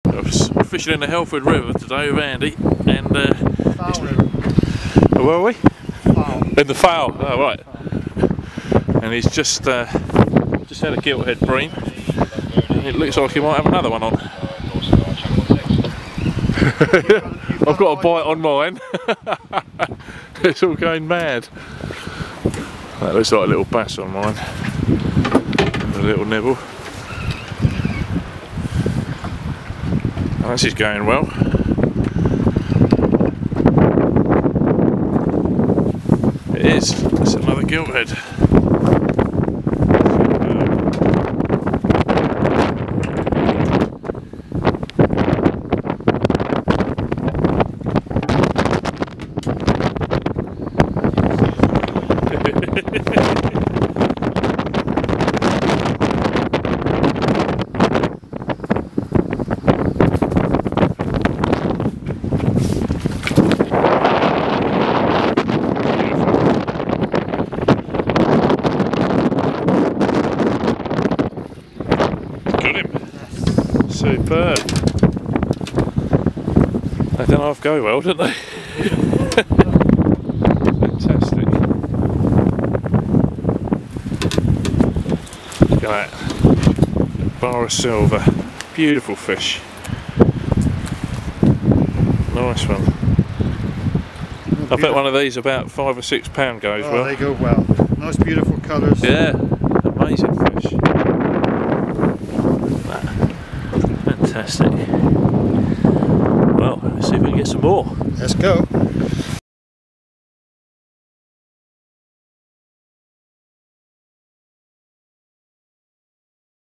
We're fishing in the Helford River today with Andy, and where are we? Fowl. In the Fowl. Oh right. And he's just had a Gilthead Bream. And it looks like he might have another one on. I've got a bite on mine. It's all going mad. That looks like a little bass on mine. A little nibble. Oh, this is going well. It is. It's another Gilthead. Superb. They done half go well, didn't they? Fantastic. Look at that. Bar of silver. Beautiful fish. Nice one. I bet one of these about £5 or £6 goes well. They go well. Nice beautiful colours. Yeah, amazing fish. Fantastic. Well, let's see if we can get some more. Let's go.